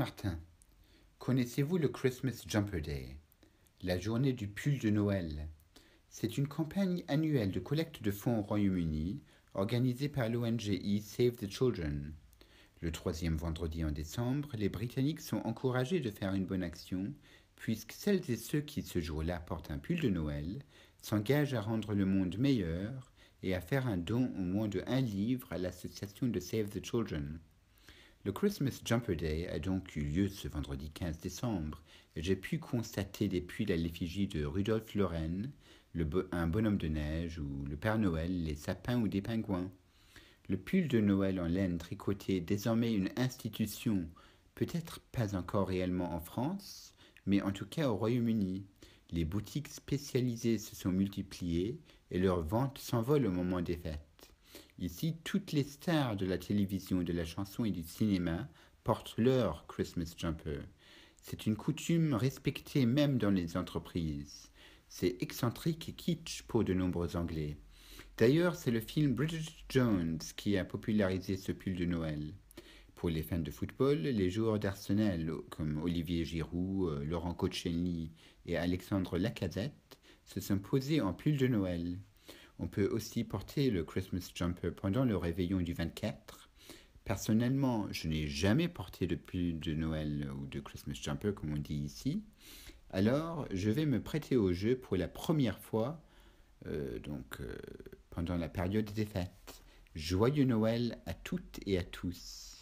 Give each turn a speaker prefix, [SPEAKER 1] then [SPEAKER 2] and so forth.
[SPEAKER 1] Saint-Martin. Connaissez-vous le Christmas Jumper Day, la journée du pull de Noël? C'est une campagne annuelle de collecte de fonds au Royaume-Uni, organisée par l'ONG Save the Children. Le troisième vendredi en décembre, les Britanniques sont encouragés de faire une bonne action, puisque celles et ceux qui ce jour-là portent un pull de Noël s'engagent à rendre le monde meilleur et à faire un don au moins de 1 livre à l'association de Save the Children. Le Christmas Jumper Day a donc eu lieu ce vendredi 15 décembre et j'ai pu constater des pulls à l'effigie de Rudolf le Renne, un bonhomme de neige ou le Père Noël, les sapins ou des pingouins. Le pull de Noël en laine tricoté est désormais une institution, peut-être pas encore réellement en France, mais en tout cas au Royaume-Uni. Les boutiques spécialisées se sont multipliées et leurs ventes s'envolent au moment des fêtes. Ici, toutes les stars de la télévision, de la chanson et du cinéma portent leur Christmas jumper. C'est une coutume respectée même dans les entreprises. C'est excentrique et kitsch pour de nombreux Anglais. D'ailleurs, c'est le film Bridget Jones qui a popularisé ce pull de Noël. Pour les fans de football, les joueurs d'Arsenal comme Olivier Giroud, Laurent Koscielny et Alexandre Lacazette se sont posés en pull de Noël. On peut aussi porter le Christmas jumper pendant le réveillon du 24. Personnellement, je n'ai jamais porté de pull de Noël ou de Christmas jumper comme on dit ici. Alors, je vais me prêter au jeu pour la première fois, pendant la période des fêtes. Joyeux Noël à toutes et à tous.